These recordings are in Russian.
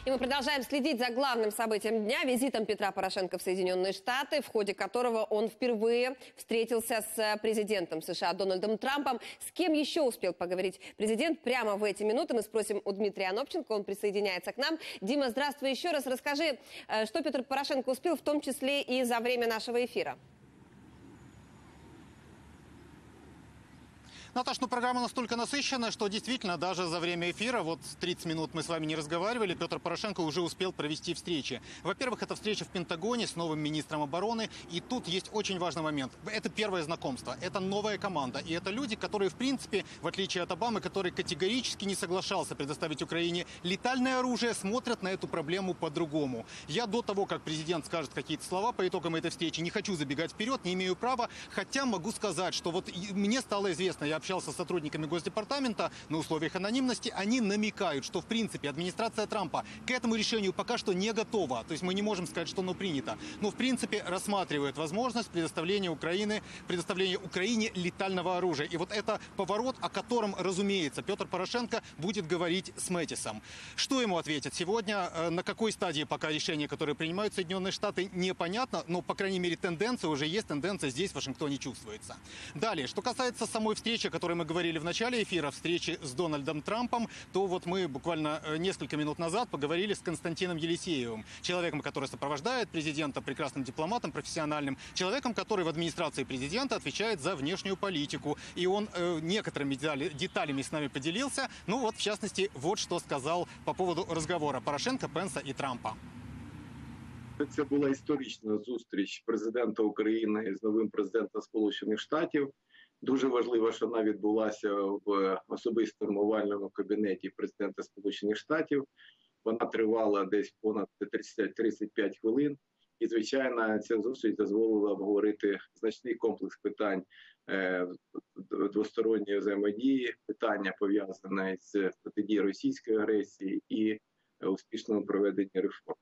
И мы продолжаем следить за главным событием дня – визитом Петра Порошенко в Соединенные Штаты, в ходе которого он впервые встретился с президентом США Дональдом Трампом. С кем еще успел поговорить президент? Прямо в эти минуты мы спросим у Дмитрия Анопченко, он присоединяется к нам. Дима, здравствуй еще раз. Расскажи, что Петр Порошенко успел, в том числе и за время нашего эфира. Наташ, программа настолько насыщенная, что действительно даже за время эфира, 30 минут мы с вами не разговаривали, Петр Порошенко уже успел провести встречи. Во-первых, это встреча в Пентагоне с новым министром обороны. И тут есть очень важный момент. Это первое знакомство, это новая команда. И это люди, которые, в принципе, в отличие от Обамы, который категорически не соглашался предоставить Украине летальное оружие, смотрят на эту проблему по-другому. Я до того, как президент скажет какие-то слова по итогам этой встречи, не хочу забегать вперед, не имею права. Хотя могу сказать, что мне стало известно, я общался с сотрудниками Госдепартамента на условиях анонимности, они намекают, что, в принципе, администрация Трампа к этому решению пока что не готова. То есть мы не можем сказать, что оно принято. Но, в принципе, рассматривает возможность предоставления Украине летального оружия. И это поворот, о котором, разумеется, Петр Порошенко будет говорить с Мэттисом. Что ему ответят сегодня? На какой стадии пока решения, которые принимают Соединенные Штаты, непонятно. Но, по крайней мере, тенденция уже есть. Тенденция здесь, в Вашингтоне, чувствуется. Далее, что касается самой встречи, о которой мы говорили в начале эфира, встречи с Дональдом Трампом, то мы буквально несколько минут назад поговорили с Константином Елисеевым, человеком, который сопровождает президента, прекрасным дипломатом, профессиональным, человеком, который в администрации президента отвечает за внешнюю политику. И он некоторыми деталями с нами поделился. В частности, что сказал по поводу разговора Порошенко, Пенса и Трампа. Це була історична зустріч президента України з новим президентом Сполучених Штатів. Дуже важливо, що вона відбулася в особистому овальному кабінеті президента Сполучених Штатів. Вона тривала десь понад 35 хвилин. І, звичайно, ця зустріч дозволила обговорити значний комплекс питань двосторонньої взаємодії, питання пов'язані з протидією російської агресії і успішному проведенні реформ.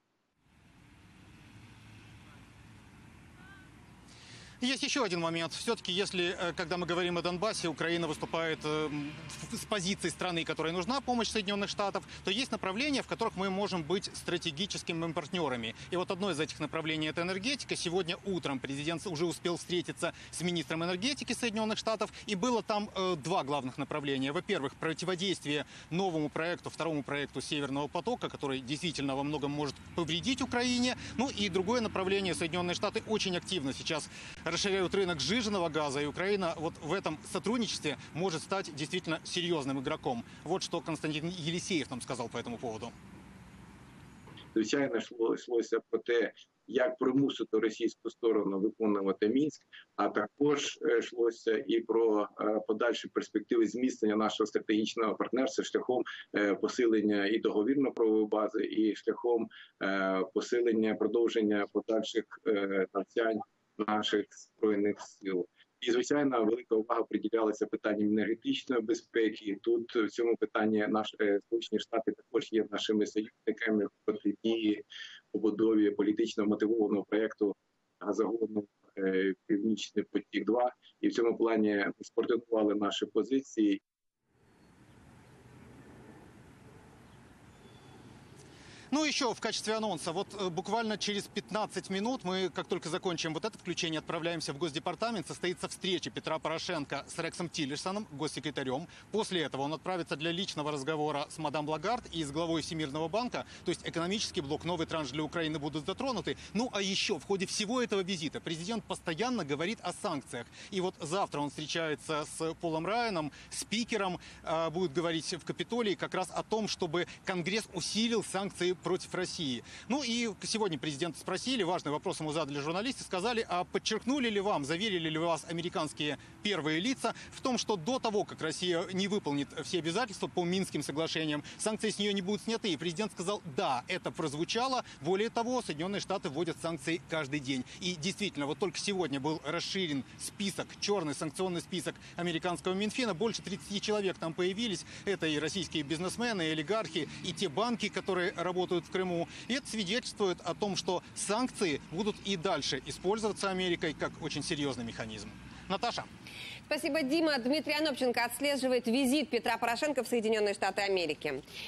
Есть еще один момент. Все-таки, когда мы говорим о Донбассе, Украина выступает с позиции страны, которой нужна помощь Соединенных Штатов, то есть направления, в которых мы можем быть стратегическими партнерами. И одно из этих направлений – это энергетика. Сегодня утром президент уже успел встретиться с министром энергетики Соединенных Штатов. И было там два главных направления. Во-первых, противодействие новому проекту, второму проекту Северного потока, который действительно во многом может повредить Украине. И другое направление – Соединенные Штаты очень активно сейчас расширяют рынок сжиженного газа, и Украина в этом сотрудничестве может стать действительно серьезным игроком. Что Константин Елисеев нам сказал по этому поводу. Звичайно, йшлося про те, як примусити російську сторону виконувати Мінськ, а також йшлося і про подальші перспективи зміцнення нашого стратегічного партнерства шляхом посилення і договірно-правової бази, і шляхом посилення, продовження подальших навчань наших Збройних сил. І, звичайно, велика увага приділялася питанням енергетичної безпеки. І тут в цьому питанні Сполучені Штати також є нашими союзниками в протидії побудові політично мотивованого проєкту газогону «Північний потік-2». І в цьому плані скоординували наші позиції. Еще в качестве анонса, буквально через 15 минут мы, как только закончим это включение, отправляемся в Госдепартамент. Состоится встреча Петра Порошенко с Рексом Тиллерсоном, госсекретарем. После этого он отправится для личного разговора с мадам Лагард и с главой Всемирного банка. То есть экономический блок, новый транш для Украины будут затронуты. А еще в ходе всего этого визита президент постоянно говорит о санкциях. И завтра он встречается с Полом Райаном, спикером, будет говорить в Капитолии как раз о том, чтобы Конгресс усилил санкции против России. И сегодня президента спросили, важный вопрос ему задали журналисты, сказали, а подчеркнули ли вам, заверили ли вас американские первые лица в том, что до того, как Россия не выполнит все обязательства по Минским соглашениям, санкции с нее не будут сняты. И президент сказал, да, это прозвучало. Более того, Соединенные Штаты вводят санкции каждый день. И действительно, только сегодня был расширен список, черный санкционный список американского Минфина. Больше 30 человек там появились. Это и российские бизнесмены, и олигархи, и те банки, которые работают в Крыму. И это свидетельствует о том, что санкции будут и дальше использоваться Америкой как очень серьезный механизм. Наташа. Спасибо, Дима. Дмитрий Анопченко отслеживает визит Петра Порошенко в Соединенные Штаты Америки.